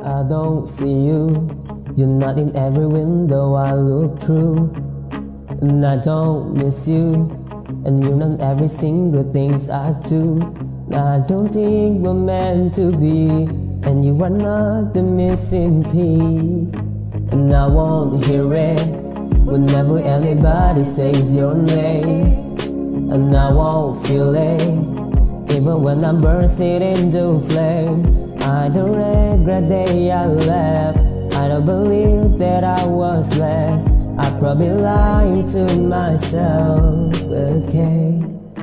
I don't see you. You're not in every window I look through. And I don't miss you. And you're not every single things I do. I don't think we're meant to be. And you are not the missing piece. And I won't hear it whenever anybody says your name. And I won't feel it even when I'm bursting into flame. I don't regret the day I left. I don't believe that I was blessed. I probably lied to myself, okay.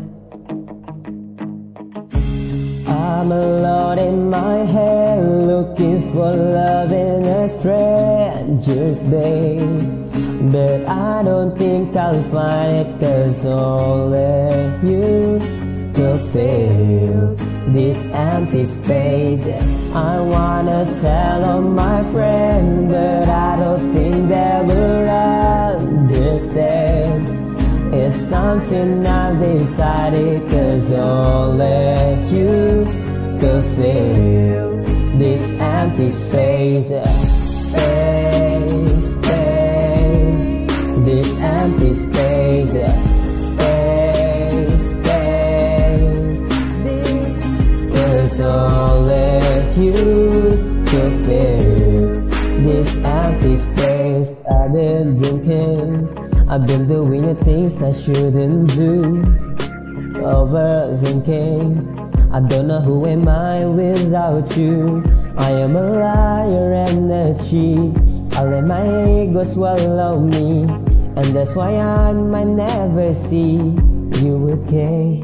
I'm alone in my head, looking for love in a stranger's bed. But I don't think I'll find it, 'cause only you could fill this empty space. I wanna tell all my friends, but I don't think they will understand. It's something I've decided, 'cause only you could fill this empty space. Space, space, this empty space. Space, space, 'cause only you could fill this empty space. I've been drinking, I've been doing the things I shouldn't do. Overthinking, I don't know who am I without you. I am a liar and a cheat. I let my ego swallow me, and that's why I might never see you okay.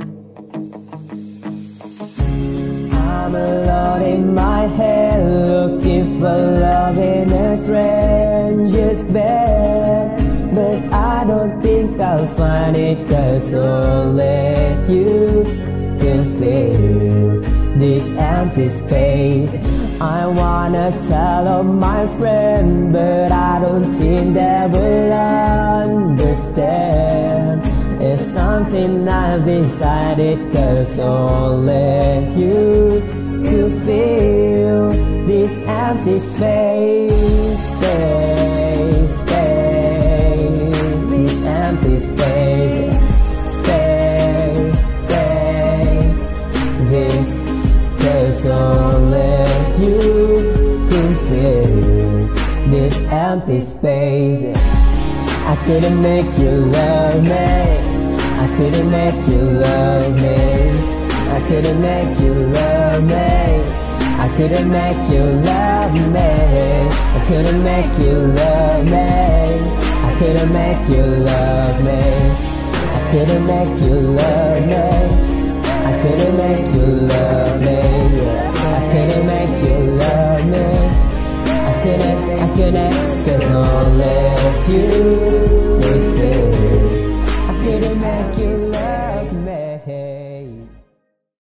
I'm alone in my head, looking for love in a stranger's bed. But I don't think I'll find it, 'cause only you can fill this empty space. I wanna tell all my friends, but I don't think they will understand. It's something I've decided, 'cause only you could fill this empty space. Space, space, this empty space. Space, space, this, 'cause only you could fill this empty space. I couldn't make you love me. I couldn't make you love me. I couldn't make you love me. I couldn't make you love me. I couldn't make you love me. I couldn't make you love me. I couldn't make you love me. I couldn't make you love me. I couldn't make you love me. I couldn't, 'cause only you could feel